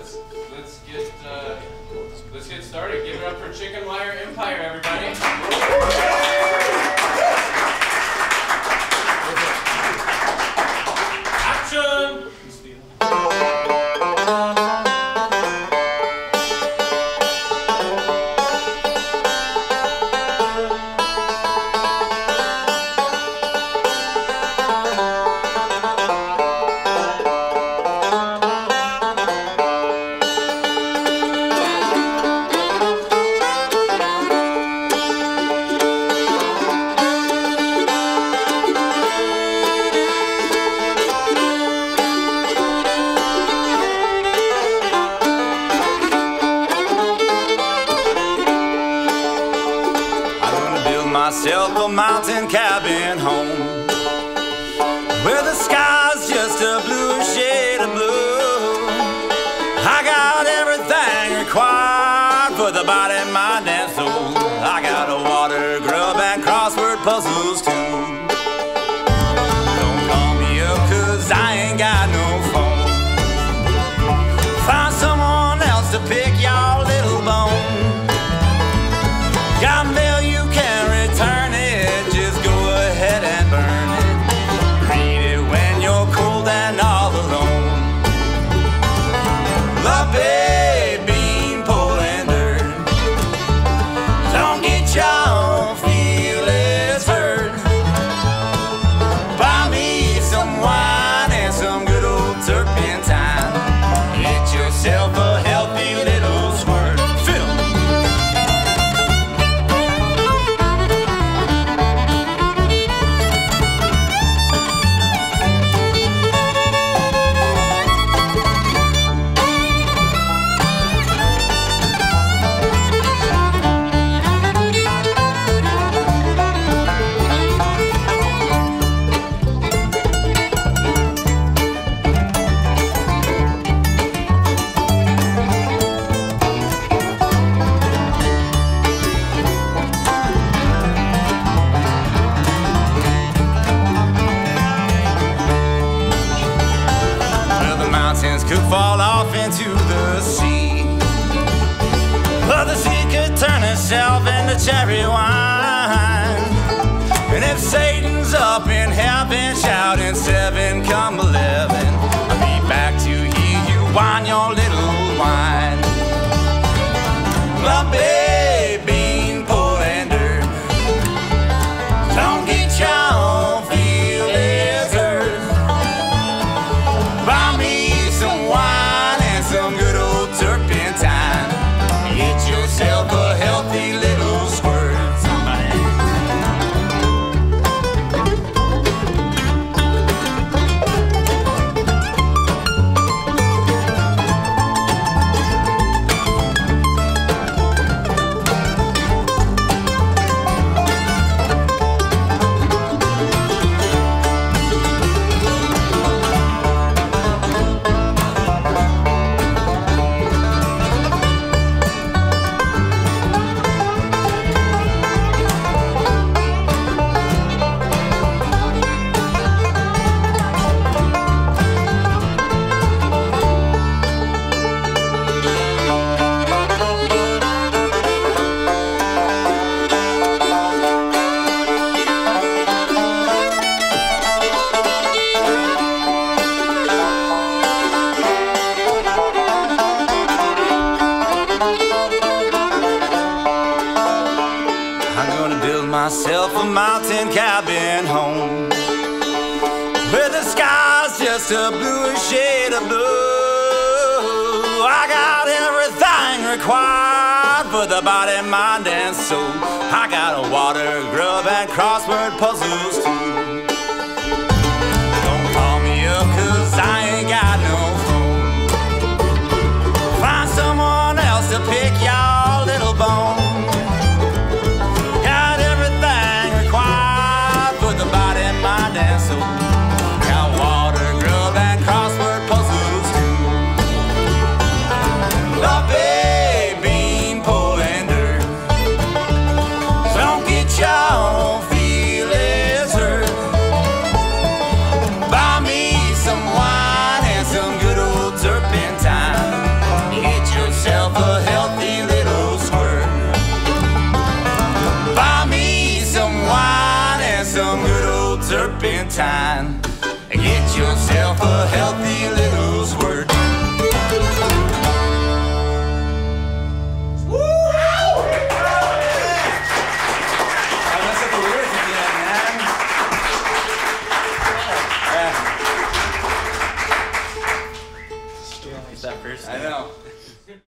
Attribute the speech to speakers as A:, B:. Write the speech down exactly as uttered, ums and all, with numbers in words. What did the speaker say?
A: let's let's get uh, let's get started. Give it up for Chicken Wire Empire, everybody. Action!
B: Myself a mountain cabin home where the sky's just a blue shade of blue. I got everything required for the body, mind, and soul. I got a water grub and crossword puzzles too. Don't call me up 'cause I ain't got no phone. Find someone else to pick your little bone. Got mail you can return it, just go ahead and burn it. Read it when you're cold and all alone. Lumpy, beanpole, and dirt. Don't get your feelings hurt. Buy me some wine and some good old turpentine. Get yourself a healthy little squirt. Fiddle. Could fall off into the sea, but the sea could turn itself into cherry wine. And if Satan's up in heaven shouting seven come eleven, I'll be back to hear you whine your little wine. Lumpy, beanpole, and dirt. Don't get your feelings hurt. Buy me some wine and some good old turpentine. Get yourself a healthy little squirt. Somebody. Myself a mountain cabin home where the sky's just a bluish shade of blue. I got everything required for the body, mind, and soul. I got a water grub and crossword puzzles too. Don't call me up 'cause I ain't got no phone. Find someone else to pick your little bone. Got water grub and crossword puzzles too. Lumpy, beanpole, and dirt. Don't get your feelings hurt. time. Get yourself a healthy little squirt.
C: That first
B: I know.